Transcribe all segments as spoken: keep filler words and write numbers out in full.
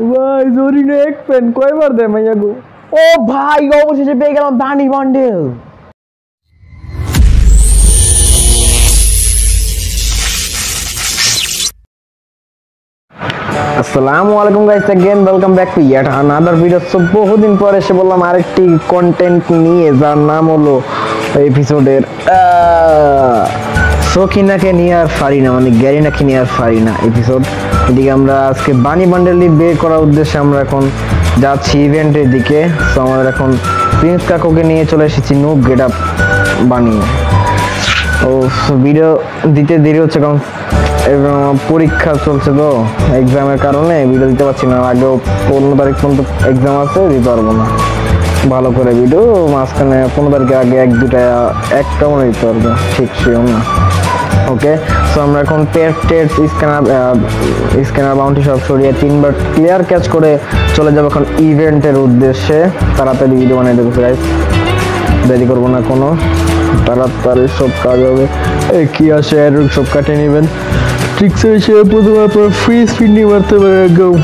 ভাই জরিনা এক পেন কয়বার দে মাইয়া গো। ও ভাই অবশেষে পেয়ে গেলাম বানি বান্ডেল। আসসালামু আলাইকুম guys, again welcome back to yet another video. So বহুদিন পরে এসে বললাম আরেকটি কন্টেন্ট নিয়ে, যার নাম হলো এপিসোডের সকিনাকে নিয়ে আর পারি না, মানে গ্যারিনাকে নিয়ে আর পারি না এপিসোড। এদিকে আমরা আজকে বানি বান্ডেলই বের করার উদ্দেশ্যে আমরা এখন যাচ্ছি ইভেন্টের দিকে। সো আমাদের এখন প্রিন্স কাকুকে নিয়ে চলে এসেছি নুব গেট আপ বানিয়ে। ও ভিডিও দিতে দেরি হচ্ছে কারণ এবং পরীক্ষা চলছে, তো এক্সামের কারণে ভিডিও দিতে পারছি না। আগেও পনেরো তারিখ পর্যন্ত এক্সাম আছে, দিতে পারবো না ভালো করে ভিডিও। মাঝখানে পনেরো তারিখের আগে এক দুটা একটা মনে দিতে পারবো, ঠিক সেও না। ওকে, সো আমরা এখন পেট টেট স্ক্যানার স্ক্যানার বাউন্টি সব সরিয়ে তিনবার ক্লিয়ার ক্যাচ করে চলে যাবো এখন ইভেন্টের উদ্দেশ্যে। তাড়াতাড়ি ভিডিও বানিয়ে দেবো গাইস, দেরি করবো না কোনো, তাড়াতাড়ি সব কাজ হবে। এই কি আসে সব কাটে নেবেন। ট্রিক্স হয়েছে প্রথমে আপনার ফ্রি স্পিন নিয়ে মারতে পারে একদম।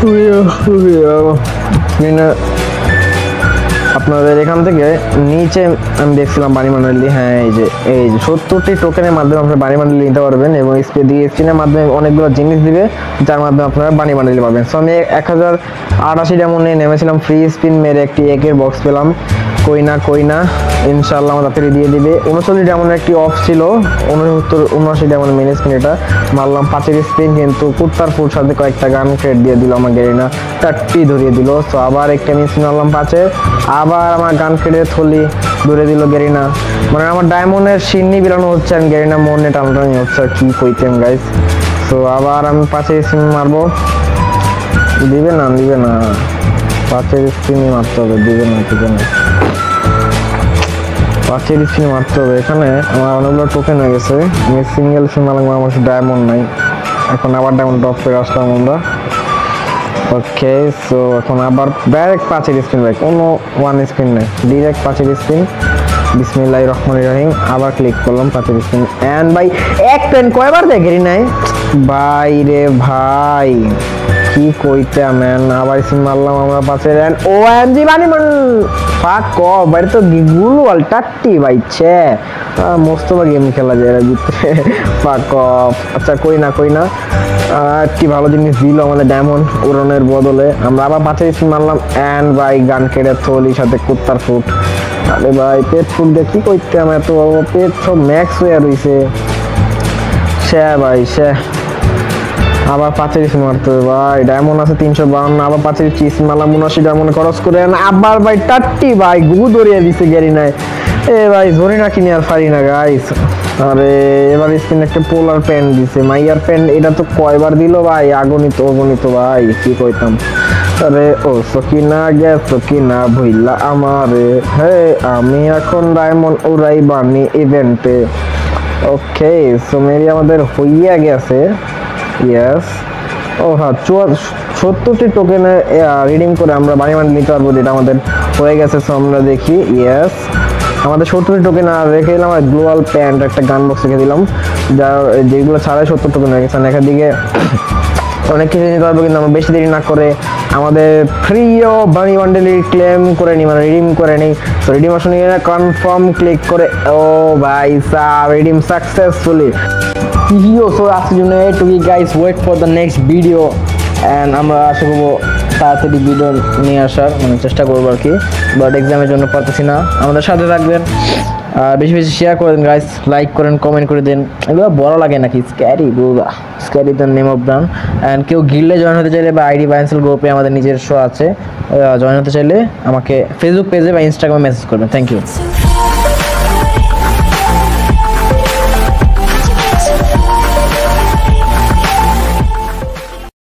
আপনাদের এখান থেকে নিচে আমি দেখছিলাম বানি বান্ডেল, হ্যাঁ এই যে এই যে সত্তরটি টোকেনের মাধ্যমে আপনারা বানি বান্ডেল নিতে পারবেন এবং স্প্রে দিয়ে স্পিনের মাধ্যমে অনেকগুলো জিনিস দিবে, যার মাধ্যমে আপনারা বানি বান্ডেল পাবেন। সো আমি এক হাজার আটাশি ডায়মন্ডে নেমেছিলাম, ফ্রি স্পিন মেরে একটি একের বক্স পেলাম। কই না কই না ইনশাআল্লাহ আমার তাড়াতাড়ি দিয়ে দিবে। উনচল্লিশ ডায়মন্ডের একটি অফ ছিল, উনসত্তর উনআশি ডায়মন্ড মেন স্পিন এটা মারলাম পাঁচের স্পিন, কিন্তু কুত্তার ফুট সাথে কয়েকটা গান ক্রেড দিয়ে দিল আমার গেরিনা, চারটি ধরিয়ে দিল। সো আবার একটা আমি স্পিন মারলাম পাঁচে, আবার আমার গান ক্রেডের থলি ধরে দিল গেরিনা। মানে আমার ডায়মন্ডের সিন্নি বিলানো হচ্ছে আর গেরিনা মনে টানটানি হচ্ছে, কি কইতেম গাইস। সো আবার আমি পাঁচের স্পিন মারবো, দিবে না দিবে না, পাঁচের স্পিনই মারতে হবে, দিবে না দিবে না, পাঁচের স্পিন মারতে হবে। এখানে আমার অনেকগুলো টোকেন হয়ে গেছে, আমি সিঙ্গেল স্পিন মারলাম, আমার ডায়মন্ড নাই। এখন আবার ডায়মন্ড ড্রপ করে আসলাম আমরা। ওকে, সো এখন আবার ডাইরেক্ট পাঁচের স্পিন, ভাই কোনো ওয়ান স্পিন নেই, ডিরেক্ট পাঁচের স্পিন। বিসমিল্লাহির রহমানির রহিম, আবার ক্লিক করলাম পাঁচের স্পিন এন্ড ভাই এক পেন কয়বার দেখেরি নাই ভাই রে ভাই, কি কইতে ম্যান। আবার স্পিন মারলাম আমরা পাঁচের এন্ড ও এম জি বানি মান ফাক ক বাইরে তো গুলো আলটাটি ভাইছে মস্ত বা গেম খেলা যায় এর ভিতরে, ফাক অফ। আচ্ছা কই না কই না কি ভালো জিনিস দিল আমাদের ডায়মন্ড উড়নের বদলে। আমরা আবার পাঁচের স্পিন মারলাম এন্ড ভাই গান কেটে থলি সাথে কুত্তার ফুট। আরে ভাই পেট ফুট দিয়ে কি কইতে আমার এত পেট সব ম্যাক্স হয়ে রইছে, সে ভাই সে। আবার পাঁচের স্পিন মারতে হবে ভাই, ডায়মন্ড আছে তিনশো বাউন্ন, আবার পাঁচের স্পিন মারলাম উনআশি ডায়মন্ড খরচ করে, আবার ভাই টাট্টি ভাই গু ধরিয়ে দিছে গেরিনায়। এ ভাই জরিনা কিনে আর পারি না গাইস। আরে এবার স্পিন একটা পোলার প্যান দিছে, মাইয়ার প্যান, এটা তো কয়বার দিল ভাই, আগনিত অগণিত ভাই, কি কইতাম। আরে ও সকিনা গ্যাস সকিনা ভইলা আমারে, হে আমি এখন ডায়মন্ড উড়াই বানি ইভেন্টে। ওকে, সো মেরি আমাদের হইয়া গেছে, ইয়েস। ও হ্যাঁ, সত্তরটি টোকেনে রিডিং করে আমরা বানি বান্ডেল নিতে পারবো, যেটা আমাদের হয়ে গেছে। সো আমরা দেখি, ইয়েস আমাদের সত্তরটি টোকেন আর রেখে দিলাম, আর গ্লোবাল প্যান্ট একটা গান বক্স রেখে দিলাম, যা যেগুলো ছাড়াই সত্তর টোকেন হয়ে গেছে। এখান দিকে অনেক কিছু নিতে পারবো, কিন্তু আমরা বেশি দেরি না করে আমাদের ফ্রি ও বানি বান্ডেল ক্লেম করে নিই, মানে রিডিম করে নিই। তো রিডিম অপশন নিয়ে কনফার্ম ক্লিক করে, ও ভাই সাব রিডিম সাকসেসফুলি। ইয়ো সো আজকের জন্য এটুকুই guys, wait for the next video and আমরা আশা করবো তাড়াতাড়ি ভিডিও নিয়ে আসার মানে চেষ্টা করবো আর কি, বাট এক্সামের জন্য পারতেছি না। আমাদের সাথে থাকবেন, আর বেশি বেশি শেয়ার করে দেন গাইস, লাইক করেন, কমেন্ট করে দেন। এগুলো বড় লাগে নাকি, স্ক্যারি বুবা, scary the name of brand. And কেউ গিল্ডে জয়েন হতে চাইলে বা আইডি বাইন্সেল গ্রুপে আমাদের নিজের শো আছে, জয়েন হতে চাইলে আমাকে ফেসবুক পেজে বা ইনস্টাগ্রামে মেসেজ করবেন। Thank you.